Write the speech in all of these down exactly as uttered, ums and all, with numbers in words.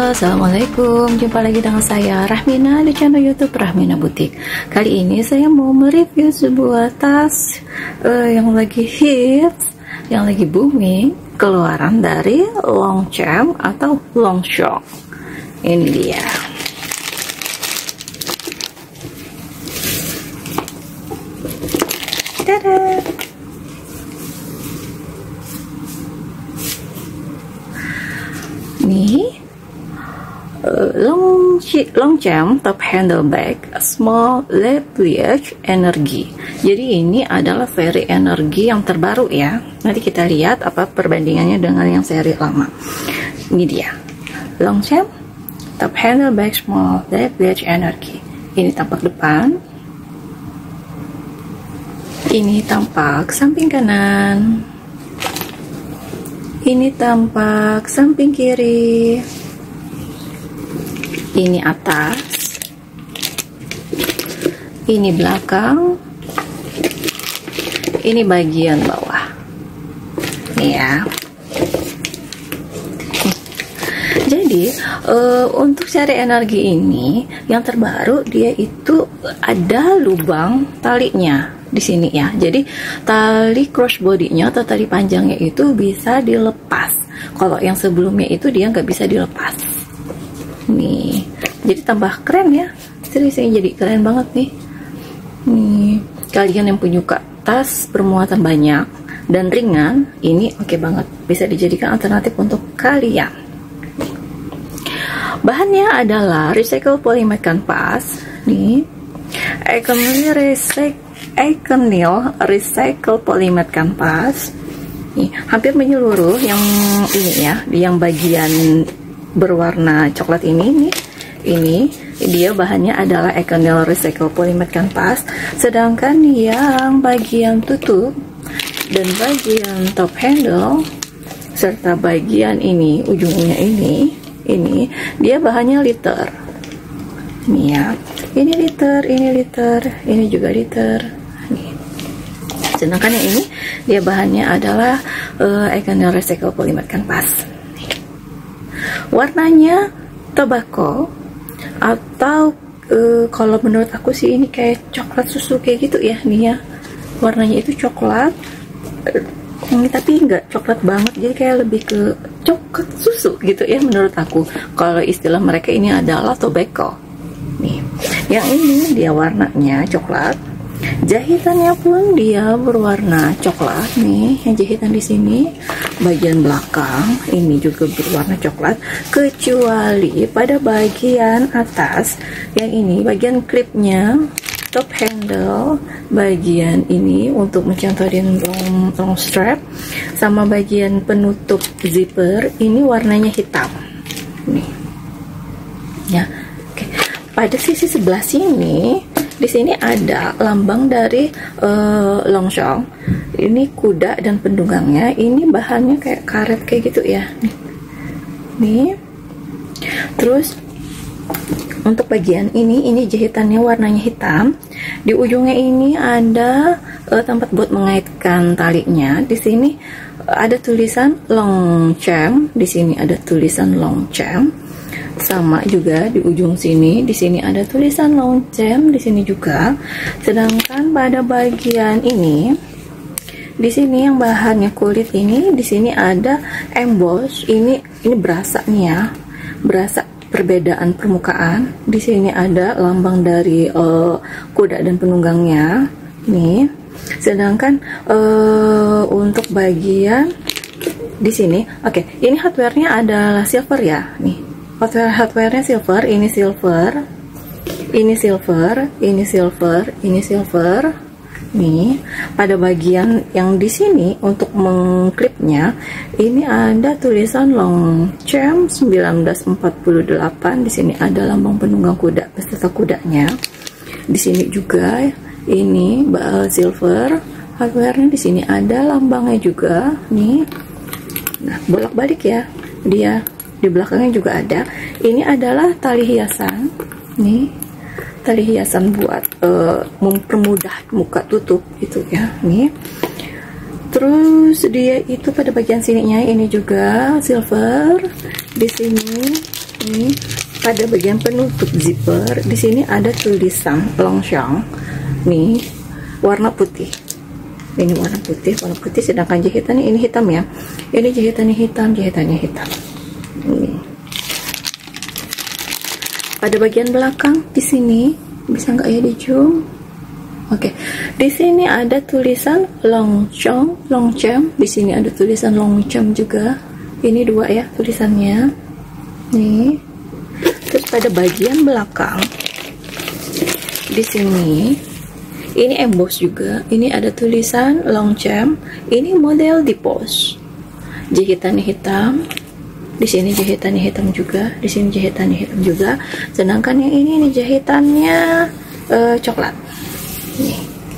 Halo, assalamualaikum. Jumpa lagi dengan saya Rahmina di channel YouTube Rahmina Butik. Kali ini saya mau mereview sebuah tas uh, yang lagi hits, yang lagi booming, keluaran dari Longchamp atau Longchamp. Ini dia. Tada! Nih, uh, long Longchamp top handle bag small le pliage energi. Jadi ini adalah seri energi yang terbaru ya. Nanti kita lihat apa perbandingannya dengan yang seri lama. Ini dia, Longchamp top handle bag small le pliage energi. Ini tampak depan, ini tampak samping kanan, ini tampak samping kiri, ini atas, ini belakang, ini bagian bawah. Nih ya. Jadi uh, untuk cari energi ini yang terbaru, dia itu ada lubang talinya di sini ya. Jadi tali crossbody-nya atau tali panjangnya itu bisa dilepas. Kalau yang sebelumnya itu dia nggak bisa dilepas. Nih, jadi tambah keren ya. Serius, ini jadi keren banget nih. Nih, kalian yang penyuka tas bermuatan banyak dan ringan, ini oke okay banget. Bisa dijadikan alternatif untuk kalian. Bahannya adalah recycle polymer kanvas. Nih, Econil recycle Econil recycle polymer kanvas. Nih, hampir menyeluruh yang ini ya, yang bagian berwarna coklat ini nih. Ini dia bahannya adalah Econil recycle polymer kanvas, sedangkan yang bagian tutup dan bagian top handle serta bagian ini ujungnya ini ini dia bahannya liter. Ini ya, ini liter, ini liter, ini juga liter. Nih. Sedangkan yang ini dia bahannya adalah uh, Econil recycle polymer kanvas. Warnanya tobacco atau uh, kalau menurut aku sih ini kayak coklat susu kayak gitu ya. Nih ya, warnanya itu coklat, uh, tapi enggak coklat banget, jadi kayak lebih ke coklat susu gitu ya menurut aku. Kalau istilah mereka ini adalah tobacco. Nih, yang ini dia warnanya coklat, jahitannya pun dia berwarna coklat. Nih, yang jahitan di sini bagian belakang ini juga berwarna coklat, kecuali pada bagian atas yang ini bagian klipnya, top handle, bagian ini untuk mencantorin long, long strap, sama bagian penutup zipper ini warnanya hitam. Nih, ya. Oke. Pada sisi sebelah sini, di sini ada lambang dari uh, Longchamp. Ini kuda dan pendungangnya. Ini bahannya kayak karet kayak gitu ya. Nih, nih. Terus untuk bagian ini, ini jahitannya warnanya hitam. Di ujungnya ini ada uh, tempat buat mengaitkan talinya. Di sini uh, ada tulisan Longchamp. Di sini ada tulisan Longchamp. Sama juga di ujung sini. Di sini ada tulisan Longchamp. Di sini juga. Sedangkan pada bagian ini, di sini yang bahannya kulit ini, di sini ada emboss. Ini ini berasa nih ya. Berasa perbedaan permukaan. Di sini ada lambang dari uh, kuda dan penunggangnya nih. Sedangkan uh, untuk bagian di sini, oke, okay, ini hardware-nya adalah silver ya. Nih, hardware hardware-nya silver. Ini silver, ini silver, ini silver, ini silver. Nih, pada bagian yang di sini untuk mengklipnya ini ada tulisan Longchamp seribu sembilan ratus empat puluh delapan. Di sini ada lambang penunggang kuda beserta kudanya. Di sini juga ini silver hardware-nya. Di sini ada lambangnya juga nih. Nah, bolak-balik ya. Dia di belakangnya juga ada. Ini adalah tali hiasan. Nih, tali hiasan buat uh, mempermudah muka tutup gitu ya. Nih, Terus dia itu pada bagian sininya ini juga silver. Di sini Ini pada bagian penutup zipper di sini ada tulisan Longchamp nih, warna putih. Ini warna putih, warna putih, sedangkan jahitannya ini hitam ya. Ini jahitannya hitam, jahitannya hitam. Ini. Pada bagian belakang di sini bisa nggak ya di zoom? Oke, di sini ada tulisan Longchamp, Longchamp. Di sini ada tulisan Longchamp juga. Ini dua ya tulisannya. Nih. Terus pada bagian belakang di sini ini emboss juga. Ini ada tulisan Longchamp. Ini model di pos. Jahitannya hitam. Di sini jahitannya hitam juga. Di sini jahitannya hitam juga. Sedangkan yang ini, ini jahitannya uh, coklat. Nih.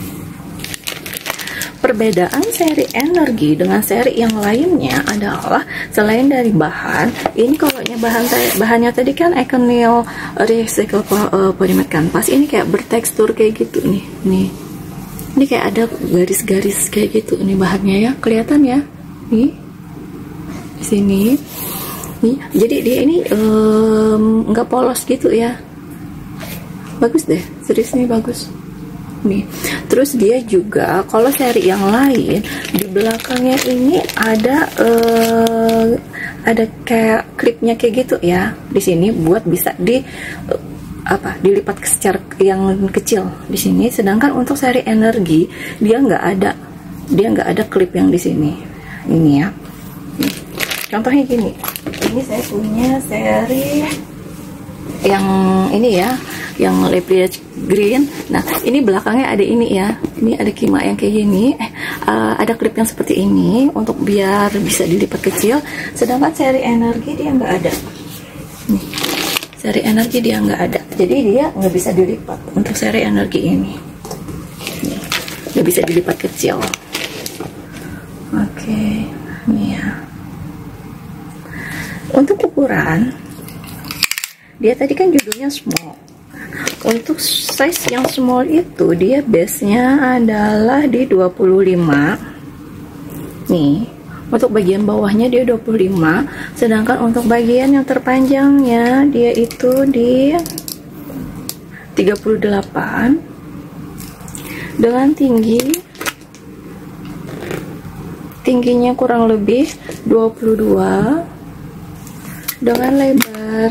Perbedaan seri energi dengan seri yang lainnya adalah selain dari bahan, ini kalau bahan bahannya tadi kan Econil recycle polymer canvas, ini kayak bertekstur kayak gitu nih, nih, ini kayak ada garis-garis kayak gitu nih bahannya ya, kelihatan ya, nih, di sini, nih, jadi dia ini nggak um, polos gitu ya, bagus deh, serius nih bagus. Nih, terus dia juga kalau seri yang lain di belakangnya ini ada uh, ada kayak klipnya kayak gitu ya di sini buat bisa di uh, apa dilipat ke secara yang kecil di sini. Sedangkan untuk seri energi dia nggak ada dia nggak ada klip yang di sini ini ya. Nih, contohnya gini, ini saya punya seri yang ini ya, yang leverage green. Nah, ini belakangnya ada ini ya, ini ada kima yang kayak gini, eh, uh, ada klip yang seperti ini untuk biar bisa dilipat kecil. Sedangkan seri energi dia nggak ada. Nih, seri energi dia nggak ada, jadi dia nggak bisa dilipat untuk seri energi ini. Nih, nggak bisa dilipat kecil. Oke, nih ya. Untuk ukuran, dia tadi kan judulnya small. Untuk size yang small itu dia base-nya adalah di dua puluh lima. Nih, untuk bagian bawahnya dia dua puluh lima, sedangkan untuk bagian yang terpanjangnya dia itu di tiga puluh delapan dengan tinggi tingginya kurang lebih dua puluh dua dengan lebar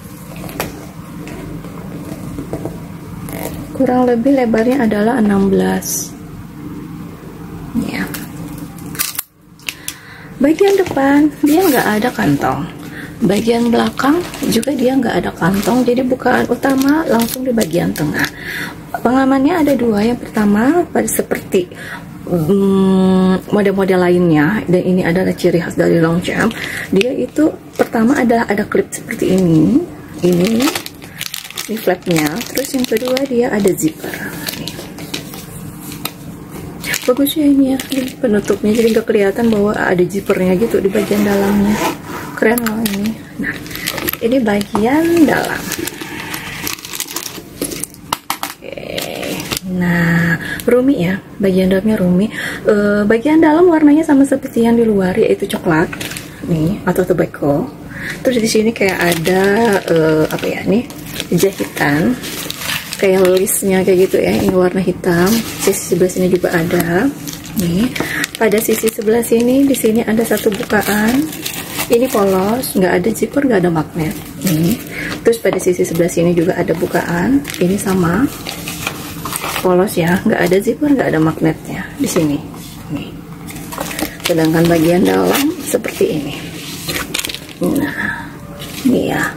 kurang lebih lebarnya adalah enam belas ya. Bagian depan dia nggak ada kantong, bagian belakang juga dia nggak ada kantong, jadi bukaan utama langsung di bagian tengah. Pengamannya ada dua, yang pertama pada seperti model-model um, lainnya, dan ini adalah ciri khas dari Longchamp. Dia itu pertama adalah ada klip seperti ini, ini ini flapnya, terus yang kedua dia ada zipper. Nih. Bagus ya ini ya, ini penutupnya, jadi nggak kelihatan bahwa ada zippernya gitu di bagian dalamnya. Keren loh ini. Nah, ini bagian dalam. Oke, nah roomy ya, bagian dalamnya roomy. E, bagian dalam warnanya sama seperti yang di luar, yaitu coklat, nih, atau tobacco. Terus di sini kayak ada e, apa ya nih? Jahitan kayak listnya kayak gitu ya, ini warna hitam. Sisi sebelah sini juga ada nih. Pada sisi sebelah sini di sini ada satu bukaan, ini polos, nggak ada zipper, nggak ada magnet nih. Terus pada sisi sebelah sini juga ada bukaan, ini sama polos ya, nggak ada zipper, nggak ada magnetnya di sini nih. Sedangkan bagian dalam seperti ini. Nah, ini ya.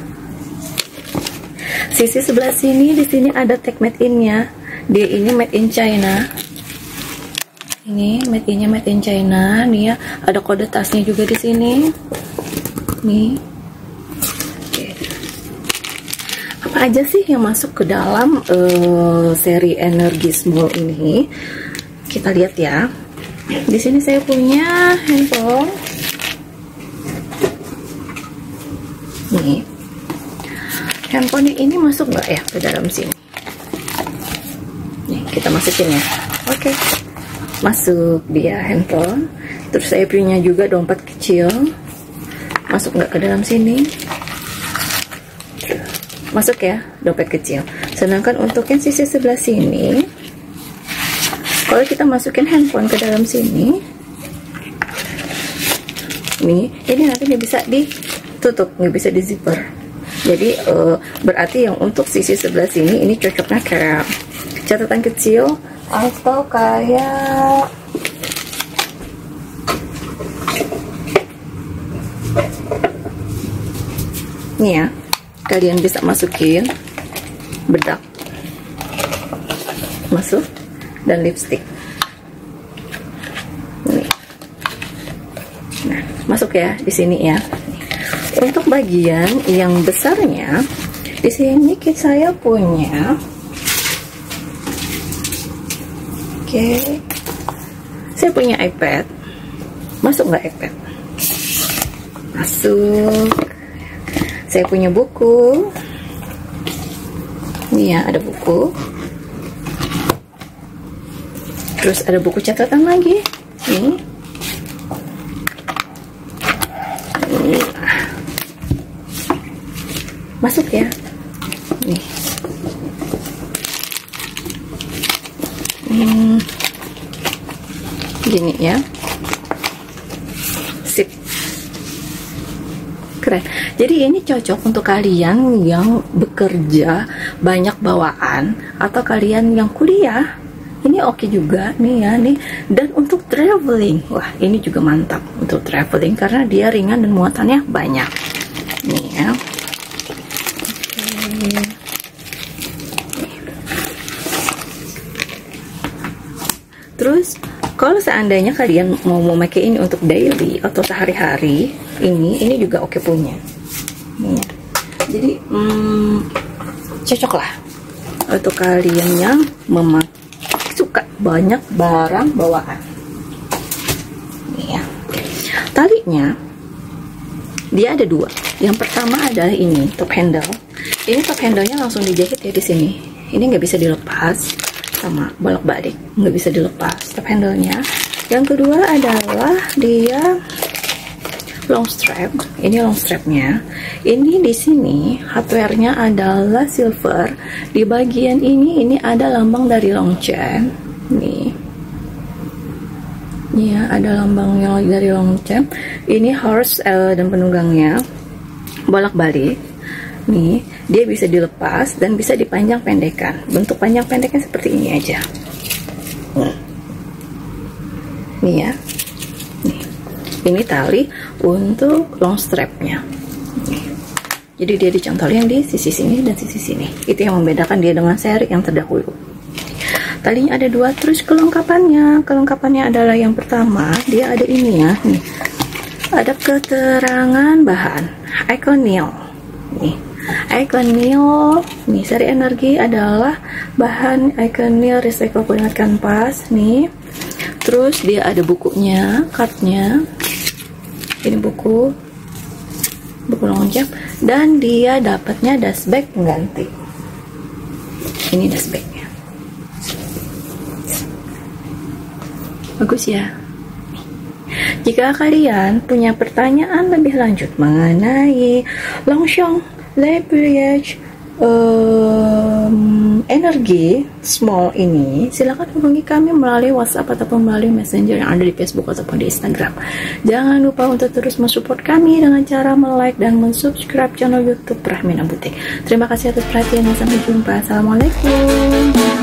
Sisi sebelah sini, di sini ada tag made in-nya. Dia ini made in China. Ini made in-nya made in China. Nih ya, ada kode tasnya juga di sini. Nih. Oke. Apa aja sih yang masuk ke dalam uh, seri energi small ini? Kita lihat ya. Di sini saya punya handphone. Nih. Handphone ini masuk nggak ya ke dalam sini? Nih, kita masukin ya. Oke, masuk dia handphone. Terus saya punya juga dompet kecil. Masuk nggak ke dalam sini? masuk ya dompet kecil. Sedangkan untuk yang sisi sebelah sini, kalau kita masukin handphone ke dalam sini, nih, ini nanti nggak bisa ditutup, nggak bisa di zipper. Jadi uh, berarti yang untuk sisi sebelah sini ini cocoknya kayak catatan kecil atau kayak nih ya, kalian bisa masukin bedak, masuk, dan lipstick. Nih. Nah, masuk ya di sini ya. Untuk bagian yang besarnya, di sini saya punya, oke, okay. Saya punya iPad. Masuk nggak iPad? Masuk. Saya punya buku. Ini ya, ada buku. Terus ada buku catatan lagi. Ini. Ini. Masuk ya. Nih. Hmm. Gini ya. Sip. Keren. Jadi ini cocok untuk kalian yang bekerja banyak bawaan atau kalian yang kuliah. Ini oke juga nih ya nih. Dan untuk traveling, wah ini juga mantap untuk traveling karena dia ringan dan muatannya banyak. Nih ya. Oke. Terus kalau seandainya kalian mau memakai ini untuk daily atau sehari-hari, ini ini juga oke punya. Ini ya. Jadi hmm, cocok lah untuk kalian yang memakai suka banyak barang bawaan. Ini ya. Talinya dia ada dua. Yang pertama adalah ini top handle. Ini top handle-nya langsung dijahit ya di sini. Ini nggak bisa dilepas sama bolak-balik, nggak bisa dilepas top handle-nya. Yang kedua adalah dia long strap. Ini long strapnya. Ini di sini hardware-nya adalah silver. Di bagian ini ini ada lambang dari Longchamp. Nih, ini ya ada lambang yang dari Longchamp. Ini horse uh, dan penunggangnya bolak-balik. Nih, dia bisa dilepas dan bisa dipanjang pendekkan. Bentuk panjang pendeknya seperti ini aja. Nih, nih ya. Nih. Ini tali untuk long strapnya. Jadi dia dicantolin di sisi sini dan sisi sini. Itu yang membedakan dia dengan seri yang terdahulu. Talinya ada dua. Terus kelengkapannya, kelengkapannya adalah yang pertama dia ada ini ya. Nih, ada keterangan bahan Iconil. Nih, Iconil. Nih seri energi adalah bahan Iconil recycle polymer kanvas. Nih. Terus dia ada bukunya, cardnya. Ini buku, buku Longchamp, dan dia dapatnya dust bag pengganti. Ini dust bagnya, bagus ya. Jika kalian punya pertanyaan lebih lanjut mengenai Longchamp Le Pliage Um, energi small ini, silakan hubungi kami melalui WhatsApp ataupun melalui Messenger yang ada di Facebook ataupun di Instagram. Jangan lupa untuk terus mensupport kami dengan cara like dan mensubscribe channel YouTube Rahmina Butik. Terima kasih atas perhatiannya, sampai jumpa. Assalamualaikum.